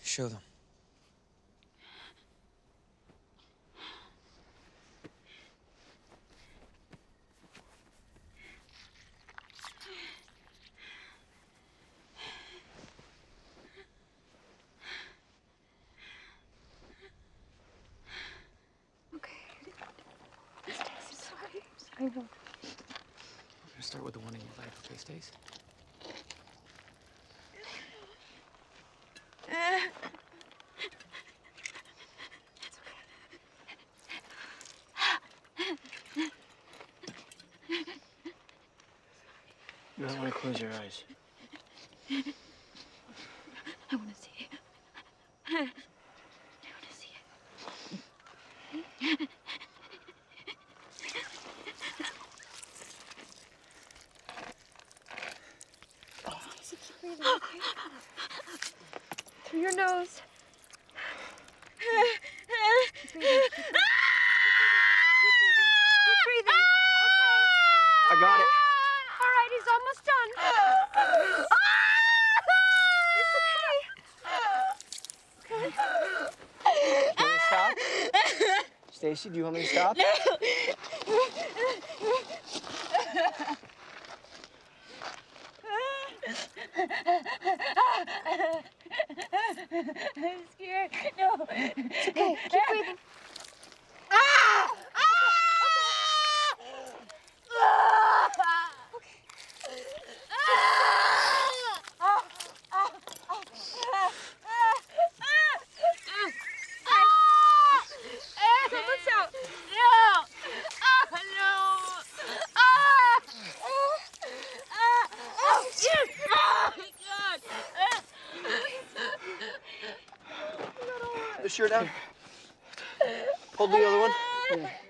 Show them. Okay. Sorry. I know. We're gonna start with the one in your leg, okay, Stace? You might want to close your eyes. I want to see it. I want to see it. Stacy, keep breathing, okay? Through your nose. Keep breathing. Keep breathing. Okay. I got it. All right, he's almost done. It's okay. Okay. Do you want me to stop? Stacy, do you want me to stop? I'm scared. No. It's okay. Keep breathing. The shirt down. Hold the other one. Yeah.